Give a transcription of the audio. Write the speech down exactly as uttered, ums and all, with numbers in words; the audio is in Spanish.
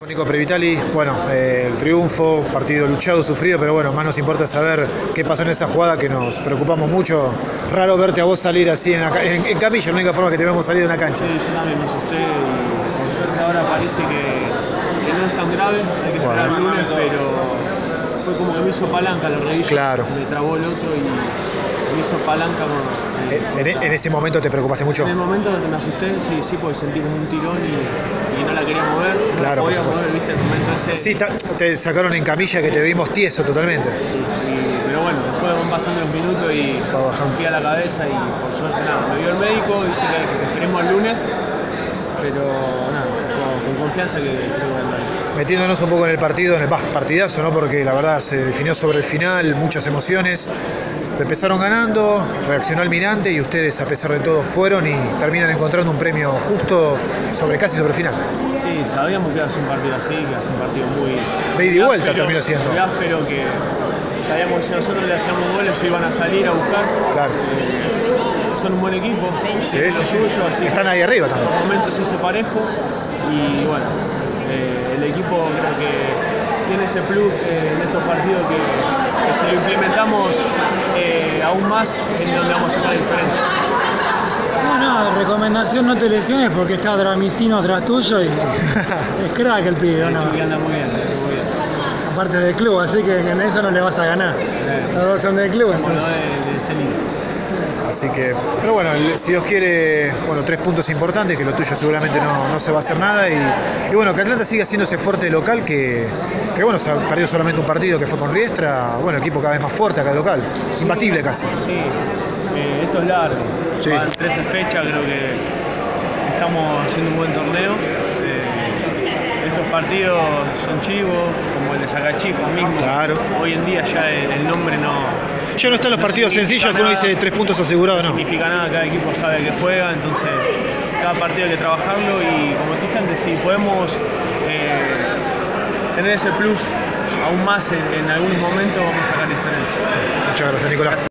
Nico Previtali, bueno, eh, el triunfo, partido luchado, sufrido, pero bueno, más nos importa saber qué pasó en esa jugada que nos preocupamos mucho. Raro verte a vos salir así en, la, en, en camilla, la única forma que te vemos salir de una cancha. Sí, yo también me asusté y por suerte ahora parece que, que no es tan grave, hay que esperar el lunes, pero fue como que me hizo palanca la rodilla, claro. Me trabó el otro y me hizo palanca. Con, en, en, en ese momento te preocupaste mucho. En el momento me asusté, sí, sí, porque sentí como un tirón y, y no la quería mover. No claro, podía por supuesto. mover, ¿viste? El momento ese. Sí, ta, te sacaron en camilla que te vimos tieso totalmente. Sí, y, pero bueno, después van pasando los minutos y confía la cabeza y por suerte nada. Me vio el médico, dice que, que esperemos el lunes, pero nada, con, con confianza que creo que va a andar. Metiéndonos un poco en el partido, en el bah, partidazo, ¿no? Porque la verdad se definió sobre el final, muchas emociones. Empezaron ganando, reaccionó Almirante y ustedes a pesar de todo fueron y terminan encontrando un premio justo sobre casi sobre el final. Sí, sabíamos que iba a ser un partido así, que iba a ser un partido muy... De ida y vuelta terminó siendo. Muy áspero, que sabíamos que si nosotros le hacíamos goles ellos iban a salir a buscar. Claro. Eh, son un buen equipo, sí, sí, sí. Suyo, así están ahí arriba también. En momentos se hizo parejo y bueno, eh, el equipo creo que tiene ese plus eh, en estos partidos que, que si lo implementamos eh, aún más es donde vamos a sacar la diferencia. No, no, recomendación no te lesiones porque está Dramicino atrás tuyo y es crack el pibe, ¿no? Que anda muy bien, muy bien. Aparte del club, así que en eso no le vas a ganar. Claro. Los dos son del club, entonces. Bueno, de, de Celino. Así que, pero bueno, si Dios quiere, bueno, tres puntos importantes, que lo tuyo seguramente no, no se va a hacer nada. Y, y bueno, que Atlanta siga haciéndose fuerte local, que, que bueno, se ha perdido solamente un partido que fue con Riestra, bueno, equipo cada vez más fuerte acá local, sí, imbatible casi. Sí, eh, esto es largo, sí. Van trece fechas, creo que estamos haciendo un buen torneo. Eh, estos partidos son chivos, como el de Zacachispa mismo. Claro. Hoy en día ya el, el nombre no... Ya no están los no partidos sencillos que uno dice tres puntos asegurados, no. No significa nada, cada equipo sabe que juega, entonces cada partido hay que trabajarlo y como tú antes, si podemos eh, tener ese plus aún más en, en algunos momentos, vamos a sacar diferencia. Muchas gracias, Nicolás.